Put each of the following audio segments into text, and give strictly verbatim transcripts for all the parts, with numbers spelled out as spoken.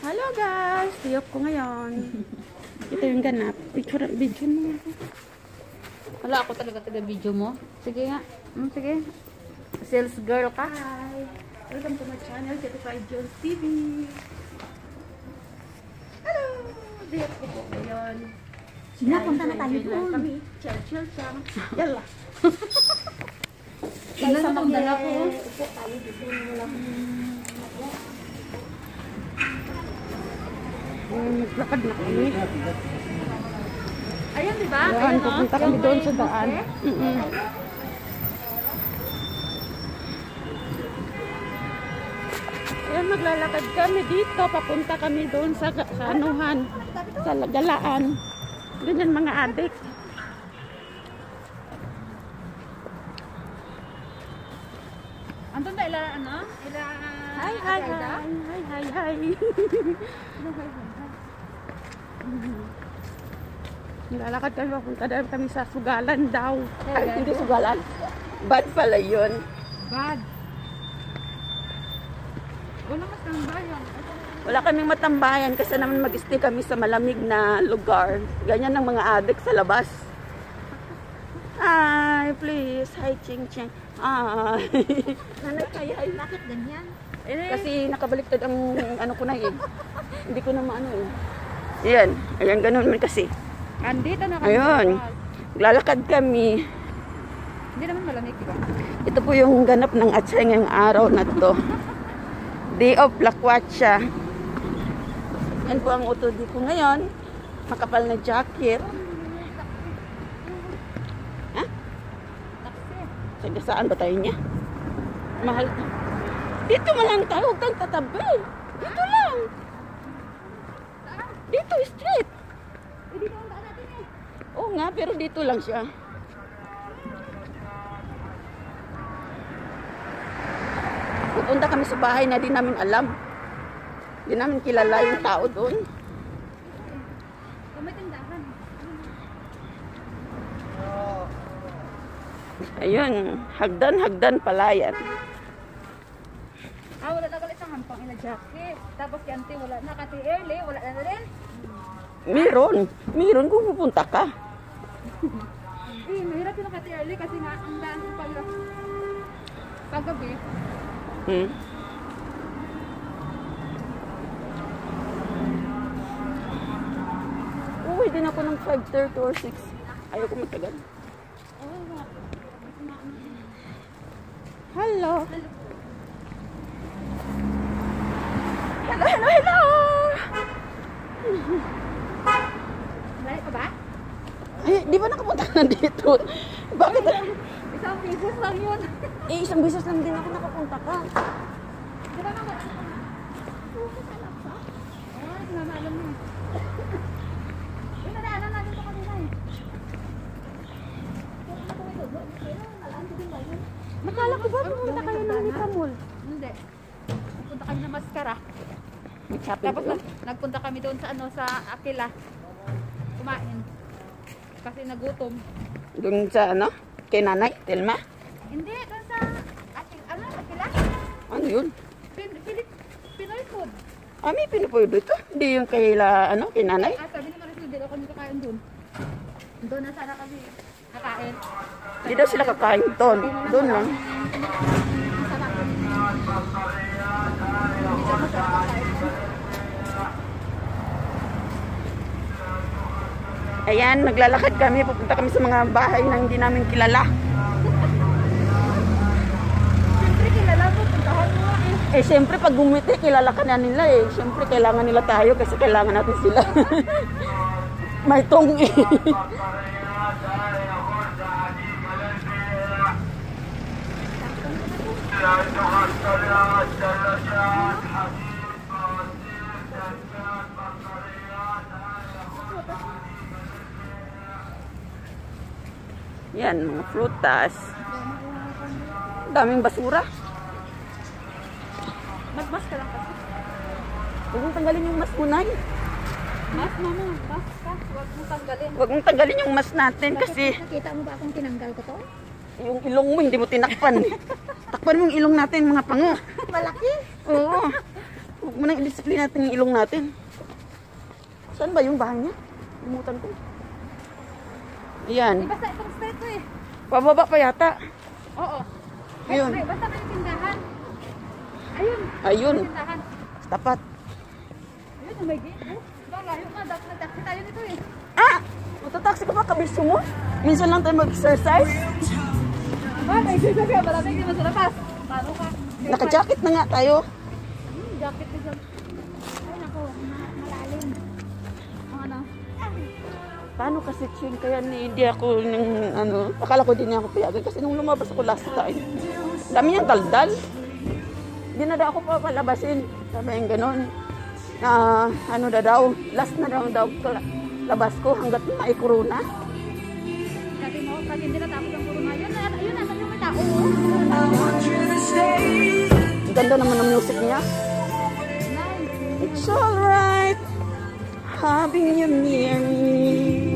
Hello guys! Tiyok ko ngayon. Ito yung ganap. Picture, video mo. Wala ako talaga taga video mo. Sige nga. Hmm, sige. Sales girl ka. Hi! Welcome to my channel. Certified Jones T V. Hello! Tiyok ko po ngayon. Sige, punta na tayo doon. Kami. Chill, chill, chill. Yala. Ilan na Ang dala ko. Upo tayo dito. Wala Naglakad na kami. Ayun, di ba? Ayan, pupunta kami doon sa daan. Mm -mm. Ayan, maglalakad kami dito. Papunta kami doon sa, sa anuhan. Sa galaan. Ganyan mga adik. Andun na ila, ano? Ila... Hi, hi, hi. Hi, hi, hi. Nilalakad kami, papunta daw kami sa Sugalan daw. Ay, hindi Sugalan. Bad pala yun. Bad. Wala mas tambayan. Wala kaming matambayan kasi naman mag-stay kami sa malamig na lugar. Ganyan ng mga adik sa labas. Hi, please. Hi, Ching Ching. Hi. Nanay kayo, ay bakit ganyan? Kasi nakabaliktad ang ano ko na eh. Hindi ko na maano eh. Ayan. Ayan, ganun man kasi. Andito na kami. Ayun. Lalakad kami. Hindi naman malamig, di ba? Ito po yung ganap ng Atchay ngayong araw na to. Day of Lakwatsa. Yan po ang utodi ko ngayon. Makapal na jacket. Ha? Taga saan ba tayo niya? Mahal. Dito mo lang tayo. Huwag kang tatabi. Dito lang. Dito, straight. Eh, dito ang daan natin eh. Oo nga, pero dito lang siya. Pupunta kami sa bahay na di namin alam. Di namin kilala yung tao doon. Kung may tindahan. Ayun, hagdan-hagdan palayan. Ah, wala na kalit ang hampang ina jacket. Tapos si auntie wala na. Kati early, wala na rin. Meron. Meron kung pupunta ka. Eh, mahirap yung kati early kasi nga ang daan ko pala. Paggabi. Hmm. Uwi din ako ng five thirty or six. Ayoko matagal. Hello. Hello, hello, hello. Malayo ka ba? Ay, di ba nakapunta na dito? Bakit? Isang pieces lang yun. Eh, isang beses lang din ako nakapunta ka. Di ba naman? Pieces ka lang ba? Ay, sinamaalam mo. Yung nadaanan natin ito kanina eh. Kung ano kung ito, pero nalaan ko din ba yun? Nakala ko ba pumunta kayo ng Nikamul? Hindi. Nagpunta kami ng Mascara. Shopping Tapos doon? nag, nagpunta kami doon sa ano sa Aquila. Kumain. Kasi nagutom. Doon sa ano? Kay Nanay, Telma? Hindi, doon sa Aquila. Ano? Aquila? Ano yun? Pin, Pilip, Pinoy food. Ah, may pinupoy dito? Hindi yung kay, la, ano, kay Nanay? Ah, sabi ni Marisol, hindi ako kami kakain doon. Doon na sana kami kakain. Hindi daw sila kakain doon. Doon lang. Sarap. Hindi daw masarap kakain doon. Ayan, naglalakad kami. Pupunta kami sa mga bahay na hindi namin kilala. Siyempre, kilala mo, puntahan mo eh. Eh, siyempre, pag gumiti, kilala ka na nila eh. Siyempre, kailangan nila tayo kasi kailangan natin sila. May tong eh. Yan, mga frutas. Daming basura. Magmas ka lang kasi. Huwag mong tanggalin yung mas munay. Mas, mama, mas ka. Huwag mo tanggalin. Huwag mong tanggalin yung mas natin kasi Nakita mo ba akong tinanggal ko to? yung ilong mo hindi mo tinakpan. Takpan mo yung ilong natin mga pango. Malaki. Oo. Huwag mo nang i-display natin yung ilong natin. Saan ba yung bahay niya? Limutan ko. Ayan. Di basta itong straight to eh. Pababa pa yata. Oo. Ayun. Ay, basta may tindahan. Ayun. Ayun. May tindahan. Tapat. Ayun, oh my God. Oh, diba, layo ka. Dapat nag-taxi tayo nito eh. Ah! Matataksi ka ba? Kabiso mo? Minsan lang tayo mag-exercise. Ah, may exercise ka. Malamig naman sa labas. Paano ka? Naka-jacket na nga tayo. Hmm, jacket ko dyan. Ay, naku. ma- Malalim. Ang ano? Paano kasi chill kaya ni hindi ako ng ano, akala ko din niya ako payagan kasi nung lumabas ako last time. Dami niyang daldal. Hindi na daw ako papalabasin. Sabi yung gano'n. Na ano na daw, last na daw daw kala- labas ko hanggat may corona. Kasi mo, kasi hindi natakot ang corona. Yun, na- yun, nasa yung may tao. Ang ganda naman ng music niya. Nice. It's alright having you near me,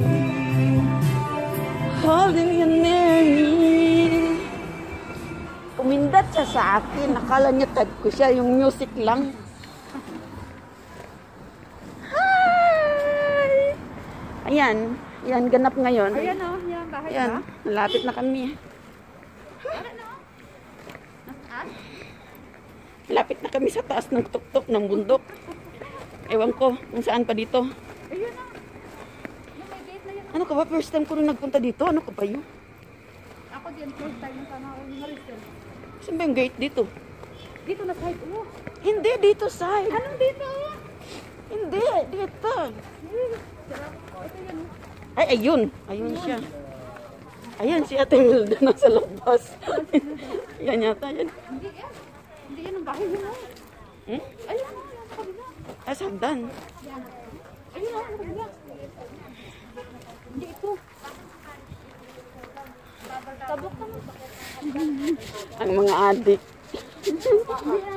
holding you near me. Kumindat siya sa akin. Nakala niya tag ko siya. Yung music lang. Hi! Ayan. Ayan, ganap ngayon. Ayan o, yan, bahay Ayan, ba? malapit na kami. Ano, no? Nasaan? Malapit na kami sa taas ng tuktok ng bundok. Ewan ko kung saan pa dito. Ayun na. Yung may gate na yun. Ano ka ba? First time ko rin nagpunta dito. Ano ka ba yun? Ako din, first time yung sana ako yung Marisol. Saan ba yung gate dito? Dito na side, oh. Hindi, dito side. Anong dito? Hindi, dito. Sarap. Oh, ito yan. Ay, ayun. Ayun siya. Ayan si Ate Milda nasa labas. Yan yata yan. Hindi yan. Hindi yan ang bahay yun, oh. Hmm? Ayun, oh. Yan sa kabila. Ah, sagdan. Yan. Ayun, oh. Sa kabila. Hindi ito. Tabok ka mo. Ang mga adik. Hindi yan.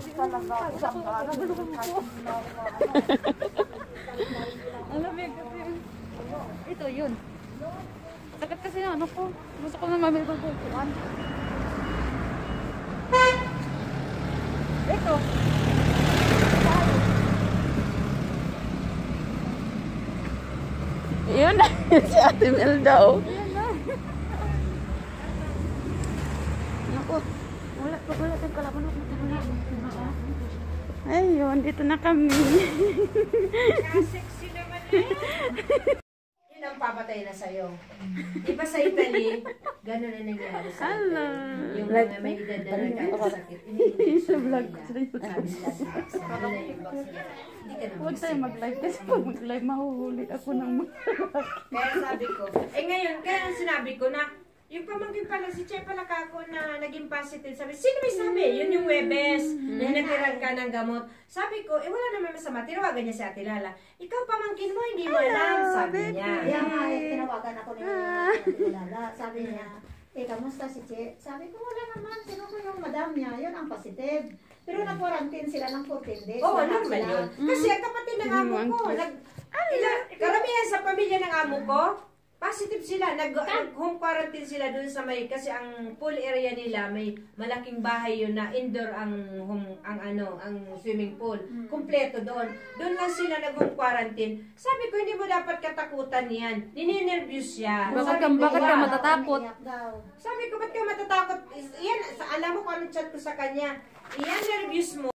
Alam mo kasi. Ito, yun. Sakit kasi yung ano ko. Gusto ko na mamili ng kukuan. Ito. Yun na. Si Ate Milda, oh. Ayan na. Naku. Wala pa wala tayong kalaban. Ayun, dito na kami. Sexy naman eh. Yun ang papatay na sa'yo. Di ba sa Italy, gano'n na nangyari sa Hello. Yung mga may edad na nagkakasakit. Sa vlog ko sa'yo. Sabi nila, sabi nila yung vaccine. Hindi ka na Huwag tayo mag-live kasi pag mag-live, mahuhuli ako ng mga Kaya sabi ko, eh ngayon, kaya ang sinabi ko na, yung pamangkin pala, si Che pala kako na naging positive. Sabi, sino may sabi? Yun yung Webes, na nagtiran ka ng gamot. Sabi ko, eh wala naman masama. Tinawagan niya si Ate Lala. Ikaw pamangkin mo, hindi mo alam, sabi niya. Kaya nga, eh, tinawagan ako ni Ate Lala. Sabi niya, eh, kamusta si Che? Sabi ko, wala naman. Sino ko yung madam niya? Yun ang positive. Pero nag-quarantine sila ng fourteen days. Oo, Wala normal sila. yun. Kasi ang kapatid ng amo ko, nag, ila, karamihan sa pamilya ng amo ko, positive sila. Nag, nag-home quarantine sila doon sa may, kasi ang pool area nila, may malaking bahay yun na indoor ang home, ang ano, ang swimming pool. Kumpleto doon. Doon lang sila nag-home quarantine. Sabi ko, hindi mo dapat katakutan yan. Nininervous siya. Bakit Sabi ka- ko, bakit ka "Wow." matatakot? Umiiyak daw. Sabi ko, ba't ka matatakot? Yan, sa- alam mo kung anong chat ko sa kanya. Yan, nervous mo.